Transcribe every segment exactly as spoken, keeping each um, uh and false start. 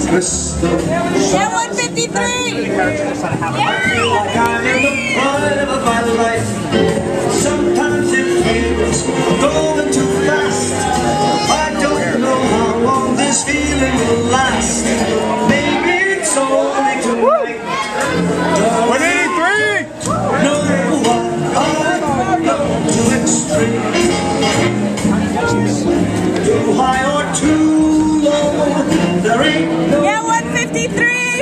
twist of Yeah, one fifty-three! I feel like I'm in the prime of my life. Sometimes it feels going too fast. I don't know how long this feeling will last. Maybe it's only tonight. one eighty-three! No, I'm not too extreme, too high or too low. There ain't no. Yeah, one fifty-three!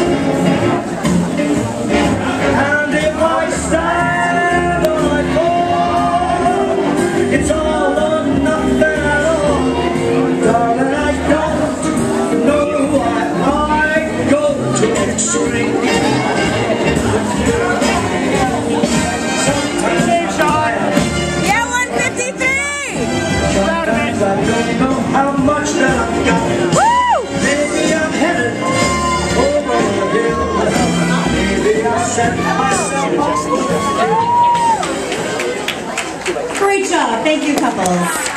And if I stand or I fall, it's all or nothing at all. Darling, I don't know why I go to extreme. Sometimes I, Yeah, one fifty-three! sometimes I don't know how much that I've got. Woo! Maybe I'm headed over the hill. Maybe I set myself off. Great job. Thank you, couples.